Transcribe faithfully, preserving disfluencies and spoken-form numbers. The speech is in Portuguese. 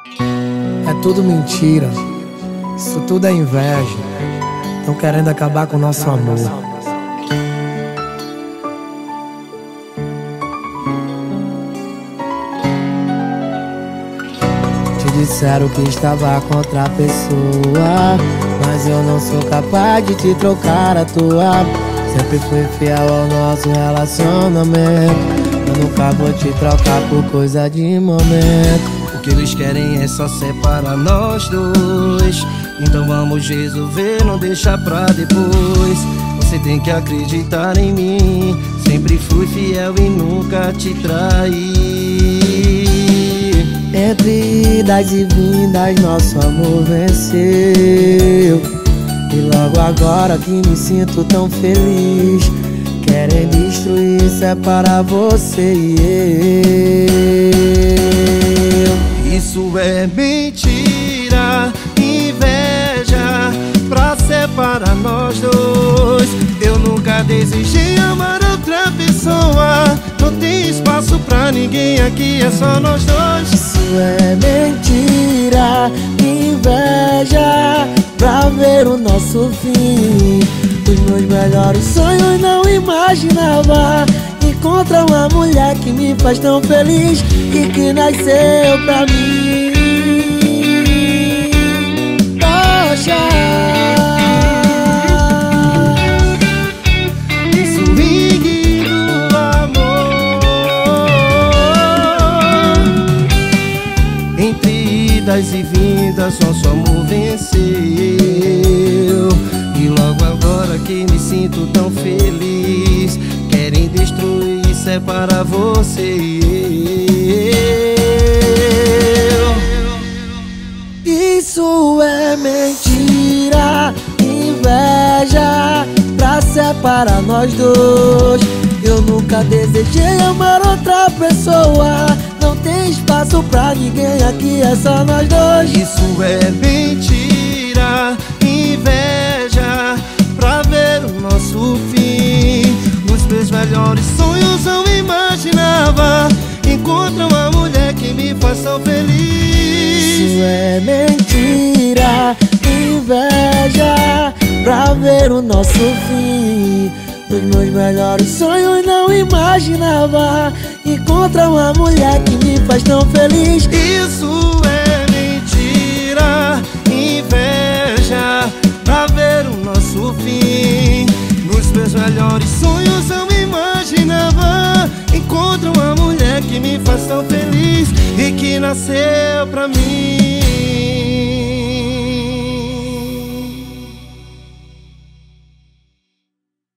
É tudo mentira, isso tudo é inveja. Tão querendo acabar com o nosso amor. Te disseram que estava com outra pessoa, mas eu não sou capaz de te trocar a tua. Sempre fui fiel ao nosso relacionamento, eu nunca vou te trocar por coisa de momento. O que eles querem é só separar nós dois. Então vamos resolver, não deixa pra depois. Você tem que acreditar em mim. Sempre fui fiel e nunca te traí. Entre idas e vindas nosso amor venceu, e logo agora que me sinto tão feliz, querem destruir, separar você e eu. Isso é mentira, inveja pra separar nós dois. Eu nunca desejei amar outra pessoa. Não tem espaço pra ninguém aqui, é só nós dois. Isso é mentira, inveja pra ver o nosso fim. Os meus melhores sonhos não imaginava encontrar uma mulher que me faz tão feliz e que nasceu pra mim. Poxa, swing do amor. Entre idas e vindas nosso amor venceu, e logo agora que me sinto tão feliz, querem destruir e separar você e eu. Isso é mentira, inveja pra separar nós dois. Eu nunca desejei amar outra pessoa. Não tem espaço pra ninguém aqui, é só nós dois. Isso é mentira, inveja pra ver o nosso fim. Nos meus melhores sonhos eu imaginava encontrar uma mulher que me faz tão feliz. Isso é mentira, inveja pra ver o nosso fim. Nos meus melhores sonhos não imaginava encontrar uma mulher que me faz tão feliz. Isso é mentira, inveja pra ver o nosso fim. Nos meus melhores sonhos eu imaginava encontrar uma mulher que me faz tão feliz e que nasceu pra mim.